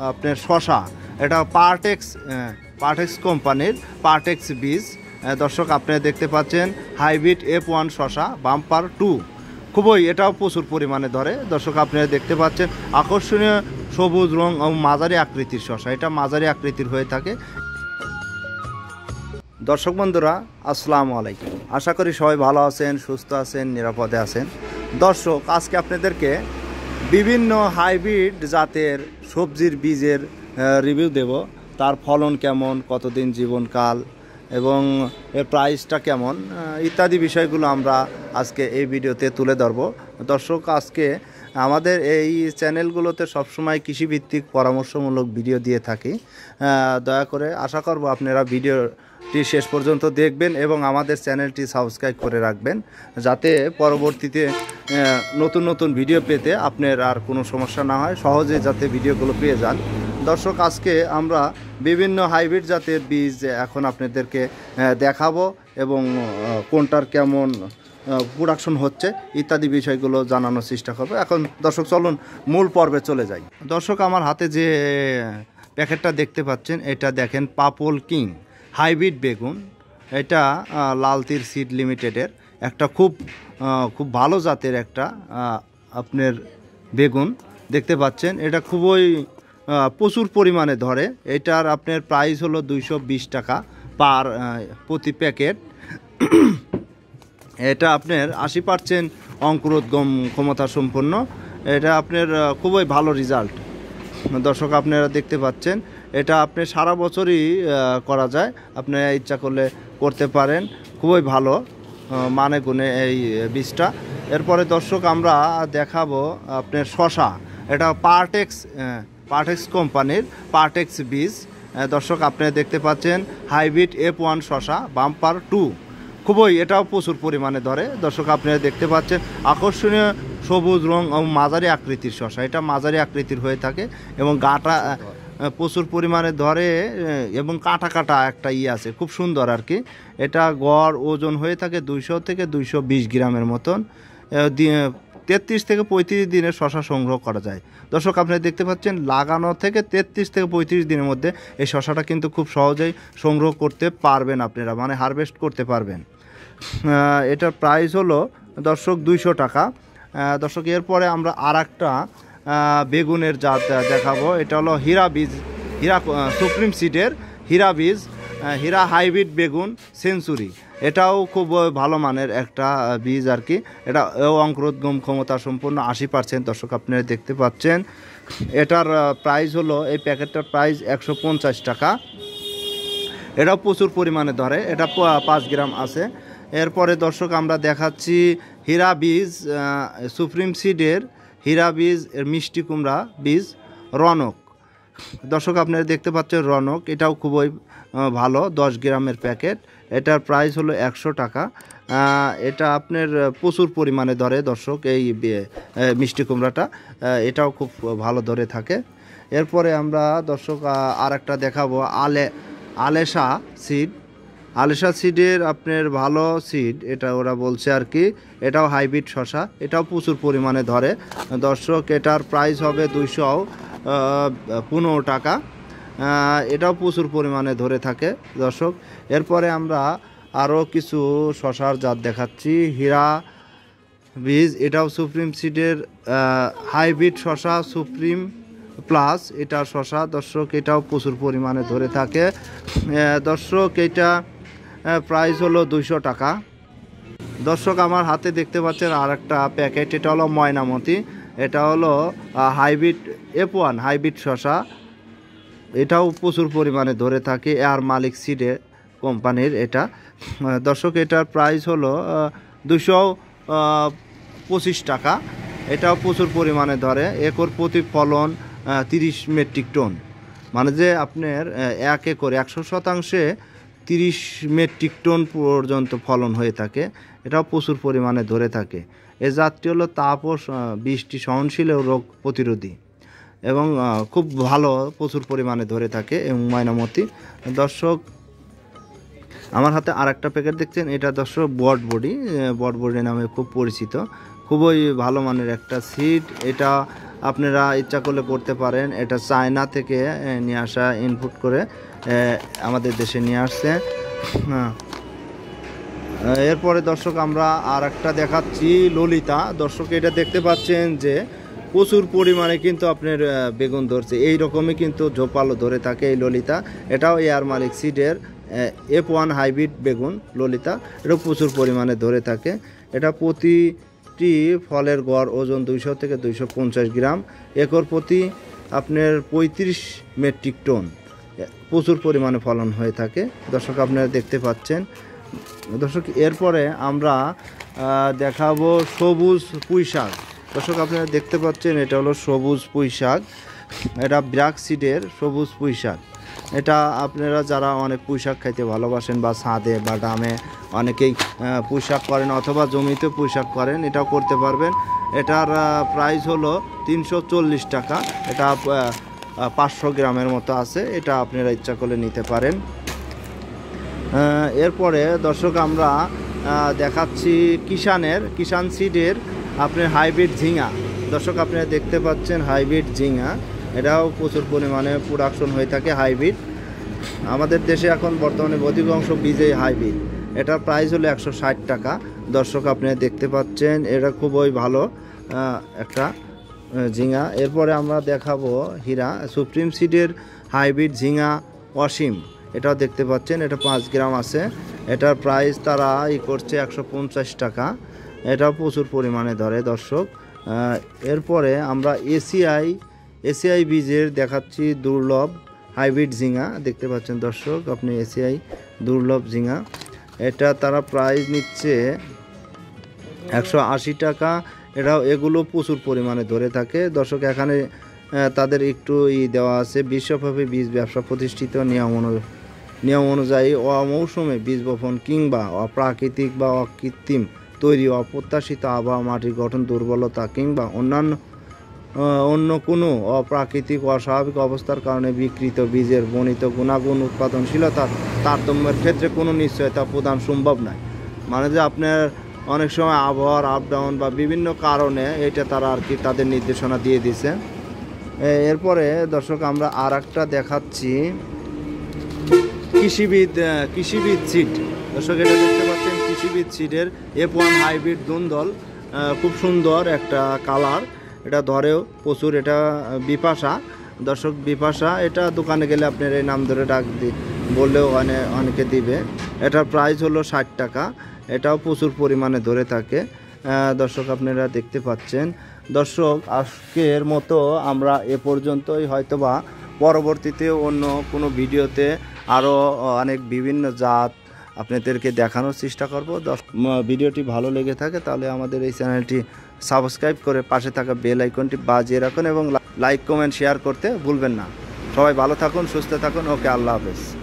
আপনার শশা, এটা পার্টেক্স কোম্পানির পার্টেক্স বীজ। দর্শক আপনারা দেখতে পাচ্ছেন হাইব্রিড F1 শশা বাম্পার 2, খুবই এটাও প্রচুর পরিমাণে ধরে। দর্শক আপনারা দেখতে পাচ্ছেন আকর্ষণীয় সবুজ রং ও মাঝারি আকৃতির শশা, এটা মাঝারি আকৃতির হয়ে থাকে। দর্শক বন্ধুরা আসসালামু আলাইকুম, আশা করি সবাই ভালো আছেন, সুস্থ আছেন, নিরাপদে আছেন। দর্শক আজকে আপনাদেরকে বিভিন্ন হাইব্রিড জাতের সবজির বীজের রিভিউ দেব, তার ফলন কেমন, কতদিন জীবনকাল এবং এর প্রাইসটা কেমন ইত্যাদি বিষয়গুলো আমরা আজকে এই ভিডিওতে তুলে ধরব। দর্শক আজকে আমাদের এই চ্যানেলগুলোতে সবসময় কৃষিভিত্তিক পরামর্শমূলক ভিডিও দিয়ে থাকি। দয়া করে আশা করব আপনারা ভিডিওটি শেষ পর্যন্ত দেখবেন এবং আমাদের চ্যানেলটি সাবস্ক্রাইব করে রাখবেন, যাতে পরবর্তীতে নতুন নতুন ভিডিও পেতে আপনার আর কোনো সমস্যা না হয়, সহজে যাতে ভিডিওগুলো পেয়ে যান। দর্শক আজকে আমরা বিভিন্ন হাইব্রিড জাতের বীজ এখন আপনাদেরকে দেখাবো এবং কোনটার কেমন প্রোডাকশন হচ্ছে ইত্যাদি বিষয়গুলো জানানোর চেষ্টা করবো। এখন দর্শক চলুন মূল পর্বে চলে যাই। দর্শক আমার হাতে যে প্যাকেটটা দেখতে পাচ্ছেন, এটা দেখেন পাপল কিং হাইব্রিড বেগুন, এটা লালতির সিড লিমিটেডের একটা খুব ভালো জাতের একটা আপনার বেগুন দেখতে পাচ্ছেন। এটা খুবই প্রচুর পরিমাণে ধরে। এটার আপনার প্রাইস হলো 220 টাকা প্রতি প্যাকেট। এটা আপনার 80% অঙ্কুরোদ্গম ক্ষমতা সম্পন্ন, এটা আপনার খুবই ভালো রেজাল্ট। দর্শক আপনারা দেখতে পাচ্ছেন এটা আপনি সারা বছরই করা যায়, আপনারা ইচ্ছা করলে করতে পারেন, খুবই ভালো মানে গুণে এই বীজটা। এরপরে দর্শক আমরা দেখাবো আপনার শশা, এটা পার্টেক্স কোম্পানির পার্টেক্স বীজ। দর্শক আপনারা দেখতে পাচ্ছেন হাইব্রিড F1 শশা বাম্পার 2, খুবই এটাও প্রচুর পরিমাণে ধরে। দর্শক আপনারা দেখতে পাচ্ছেন আকর্ষণীয় সবুজ রং ও মাঝারি আকৃতির শশা, এটা মাঝারি আকৃতির হয়ে থাকে এবং গাটা প্রচুর পরিমাণে ধরে এবং কাটা কাটা একটা আছে, খুব সুন্দর আর কি। এটা গড় ওজন হয়ে থাকে 200 থেকে 220 গ্রামের মতন। 33 থেকে 35 দিনের শশা সংগ্রহ করা যায়। দর্শক আপনারা দেখতে পাচ্ছেন লাগানো থেকে 33 থেকে 35 দিনের মধ্যে এই শশাটা কিন্তু খুব সহজেই সংগ্রহ করতে পারবেন আপনারা, মানে হারভেস্ট করতে পারবেন। এটার প্রাইস হলো দর্শক 200 টাকা। দর্শক এরপরে আমরা আর একটা বেগুনের জাত দেখাবো, এটা হলো হীরা সুপ্রিম সিডের হীরা বীজ, হীরা হাইব্রিড বেগুন সেঞ্চুরি। এটাও খুব ভালো মানের একটা বীজ আর কি। এটা অঙ্কুরোদ্গম ক্ষমতা সম্পন্ন 80%। দর্শক আপনারা দেখতে পাচ্ছেন এটার প্রাইস হলো, এই প্যাকেটটার প্রাইস 150 টাকা। এটাও প্রচুর পরিমাণে ধরে, এটা 5 গ্রাম আছে। এরপরে দর্শক আমরা দেখাচ্ছি হীরা বীজ সুপ্রিম সিডের হীরা বীজ এর মিষ্টি কুমড়া বীজ রনক। দর্শক আপনারা দেখতে পাচ্ছেন রনক, এটাও খুবই ভালো, 10 গ্রামের প্যাকেট। এটার প্রাইস হলো 100 টাকা। এটা আপনার প্রচুর পরিমাণে ধরে দর্শক, এই মিষ্টি কুমড়াটা এটাও খুব ভালো ধরে থাকে। এরপরে আমরা দর্শক আর একটা দেখাবো আলেশা সিডের আপনার ভালো সিড, এটা ওরা বলছে আর কি। এটাও হাইব্রিড শশা, এটাও প্রচুর পরিমাণে ধরে দর্শক। এটার প্রাইস হবে 215 টাকা। এটাও প্রচুর পরিমাণে ধরে থাকে দর্শক। এরপরে আমরা আরও কিছু শশার জাত দেখাচ্ছি। হীরা বীজ, এটাও সুপ্রিম সিডের হাইব্রিড শশা সুপ্রিম প্লাস, এটা শশা দর্শক, এটাও প্রচুর পরিমাণে ধরে থাকে দর্শক। এটা প্রাইস হলো 200 টাকা। দর্শক আমার হাতে দেখতে পাচ্ছেন আর একটা প্যাকেট, এটা হলো ময়নামতি, এটা হলো হাইব্রিড F1 হাইব্রিড শশা, এটাও প্রচুর পরিমাণে ধরে থাকে, এয়ার মালিক সিডে কোম্পানির এটা। দর্শক এটার প্রাইস হলো 225 টাকা। এটাও প্রচুর পরিমাণে ধরে, একর প্রতি ফলন 30 মেট্রিক টন, মানে যে আপনার 1 একরে 100% 30 মেট্রিক টন পর্যন্ত ফলন হয়ে থাকে। এটাও প্রচুর পরিমাণে ধরে থাকে। এই জাতটি হলো তাপ ও বৃষ্টি সহনশীল ও রোগ প্রতিরোধী এবং খুব ভালো, প্রচুর পরিমাণে ধরে থাকে এবং ময়নামতি। দর্শক আমার হাতে আর একটা প্যাকেট দেখছেন, এটা দর্শক বট বডি নামে খুব পরিচিত, খুবই ভালো মানের একটা সিড। এটা আপনারা ইচ্ছা করলে করতে পারেন। এটা চায়না থেকে নিয়ে আসা, ইনপুট করে আমাদের দেশে নিয়ে আসছে। হ্যাঁ, এরপরে দর্শক আমরা আর একটা দেখাচ্ছি ললিতা। দর্শক এটা দেখতে পাচ্ছেন যে প্রচুর পরিমাণে কিন্তু আপনার বেগুন ধরছে, এই রকমই কিন্তু ঝোপালো ধরে থাকে এই ললিতা। এটাও এয়ার মালিক সিডের F1 হাইব্রিড বেগুন ললিতা, এটাও প্রচুর পরিমাণে ধরে থাকে। এটা প্রতিটি ফলের গড় ওজন 200 থেকে 250 গ্রাম, একর প্রতি আপনার 35 মেট্রিক টন প্রচুর পরিমাণে ফলন হয়ে থাকে। দর্শক আপনারা দেখতে পাচ্ছেন। দর্শক এরপরে আমরা দেখাবো সবুজ পুঁই শাক। দর্শক আপনারা দেখতে পাচ্ছেন এটা হলো সবুজ পুঁই শাক, এটা ব্র্যাক সিডের সবুজ পুঁই শাক। এটা আপনারা যারা অনেক পুঁই শাক খাইতে ভালোবাসেন বা ছাদে বা ডামে অনেকেই পুঁই শাক করেন অথবা জমিতে পুঁই শাক করেন, এটাও করতে পারবেন। এটার প্রাইস হলো 340 টাকা। এটা 500 গ্রামের মতো আছে, এটা আপনারা ইচ্ছা করলে নিতে পারেন। এরপরে দর্শক আমরা দেখাচ্ছি কিষান সিডের আপনার হাইব্রিড ঝিঙা। দর্শক আপনারা দেখতে পাচ্ছেন হাইব্রিড ঝিঙা, এটাও প্রচুর পরিমাণে প্রোডাকশন হয়ে থাকে হাইব্রিড। আমাদের দেশে এখন বর্তমানে অধিকাংশ বীজেই হাইব্রিড। এটার প্রাইস হলো 160 টাকা। দর্শক আপনারা দেখতে পাচ্ছেন এটা খুবই ভালো একটা ঝিঙা। এরপরে আমরা দেখাবো হীরা সুপ্রিম সিডের হাইব্রিড ঝিঙা অসীম, এটাও দেখতে পাচ্ছেন, এটা 5 গ্রাম আছে। এটার প্রাইস তারা করছে 150 টাকা। এটাও প্রচুর পরিমাণে ধরে দর্শক। এরপরে আমরা এসিআই বীজের দেখাচ্ছি দুর্লভ হাইব্রিড ঝিঙা, দেখতে পাচ্ছেন দর্শক আপনি এসিআই দুর্লভ ঝিঙা। এটা তারা প্রাইস নিচ্ছে 180 টাকা। এগুলো প্রচুর পরিমাণে ধরে থাকে দর্শক। এখানে তাদের একটু দেওয়া আছে, বিশ্বব্যাপী বীজ ব্যবসা প্রতিষ্ঠিত নিয়ম অনুযায়ী অমৌসুমে বীজ বপন কিংবা অপ্রাকৃতিক বা অকৃত্রিম তৈরি অপ্রত্যাশিত আবহাওয়া, মাটির গঠন দুর্বলতা কিংবা অন্য কোনো অপ্রাকৃতিক অস্বাভাবিক অবস্থার কারণে বিকৃত বীজের বর্ণিত গুণাগুণ উৎপাদনশীলতার তারতম্যের ক্ষেত্রে কোনো নিশ্চয়তা প্রদান সম্ভব নয়। মানে যে আপনার অনেক সময় আবহাওয়ার আপ ডাউন বা বিভিন্ন কারণে এটা তারা আর কি তাদের নির্দেশনা দিয়ে দিছে। এরপরে দর্শক আমরা আর একটা দেখাচ্ছি কৃষিবিদ সিড। দর্শক এটা দেখতে পাচ্ছেন কৃষিবিদ সিডের F1 হাইব্রিড দুন্দল, খুব সুন্দর একটা কালার, এটা ধরেও প্রচুর। এটা বিপাশা দর্শক, বিপাশা। এটা দোকানে গেলে আপনার এই নাম ধরে বললেও অনেকে দিবে। এটার প্রাইস হলো 60 টাকা। এটাও প্রচুর পরিমাণে ধরে থাকে দর্শক আপনারা দেখতে পাচ্ছেন। দর্শক আজকের মতো আমরা এ পর্যন্তই, হয়তোবা পরবর্তীতে অন্য কোনো ভিডিওতে আরও অনেক বিভিন্ন জাত আপনাদেরকে দেখানোর চেষ্টা করব। ভিডিওটি ভালো লেগে থাকে তাহলে আমাদের এই চ্যানেলটি সাবস্ক্রাইব করে পাশে থাকা বেল আইকনটি বাজিয়ে রাখুন এবং লাইক কমেন্ট শেয়ার করতে ভুলবেন না। সবাই ভালো থাকুন, সুস্থ থাকুন। ওকে, আল্লাহ হাফেজ।